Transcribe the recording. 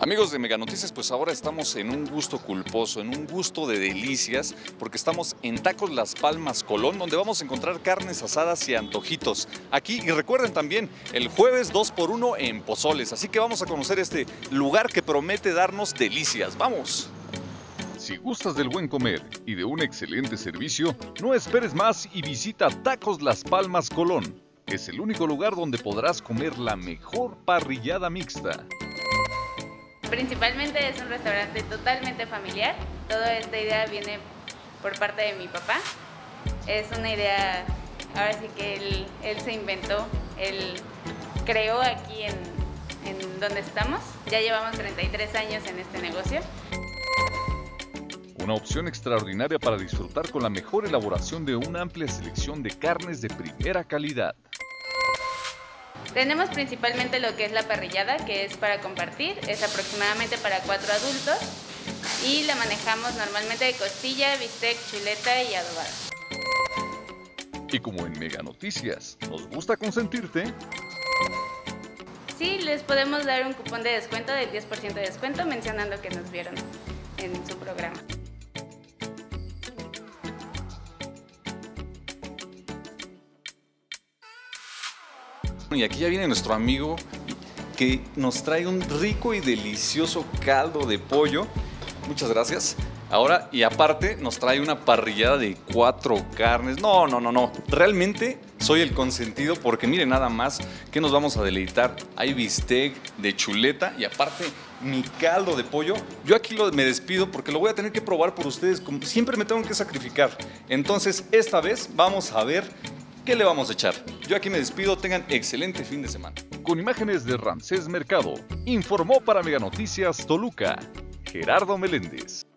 Amigos de Mega Noticias, pues ahora estamos en un gusto culposo, en un gusto de delicias, porque estamos en Tacos Las Palmas Colón, donde vamos a encontrar carnes asadas y antojitos. Aquí, y recuerden también, el jueves 2x1 en Pozoles, así que vamos a conocer este lugar que promete darnos delicias. ¡Vamos! Si gustas del buen comer y de un excelente servicio, no esperes más y visita Tacos Las Palmas Colón. Es el único lugar donde podrás comer la mejor parrillada mixta. Principalmente es un restaurante totalmente familiar. Toda esta idea viene por parte de mi papá. Es una idea, ahora sí que él se inventó, él creó aquí en donde estamos. Ya llevamos 33 años en este negocio. Una opción extraordinaria para disfrutar con la mejor elaboración de una amplia selección de carnes de primera calidad. Tenemos principalmente lo que es la parrillada, que es para compartir, es aproximadamente para 4 adultos y la manejamos normalmente de costilla, bistec, chuleta y adobada. Y como en Mega Noticias nos gusta consentirte, Sí, les podemos dar un cupón de descuento del 10% de descuento mencionando que nos vieron en su programa. Y aquí ya viene nuestro amigo que nos trae un rico y delicioso caldo de pollo. Muchas gracias. Ahora, y aparte, nos trae una parrillada de 4 carnes. No. Realmente soy el consentido porque miren nada más que nos vamos a deleitar. Hay bistec de chuleta y aparte mi caldo de pollo. Yo aquí me despido porque lo voy a tener que probar por ustedes. Como siempre me tengo que sacrificar. Entonces, esta vez vamos a ver qué le vamos a echar. Yo aquí me despido. Tengan excelente fin de semana. con imágenes de Ramsés Mercado, informó para Mega Noticias Toluca, Gerardo Meléndez.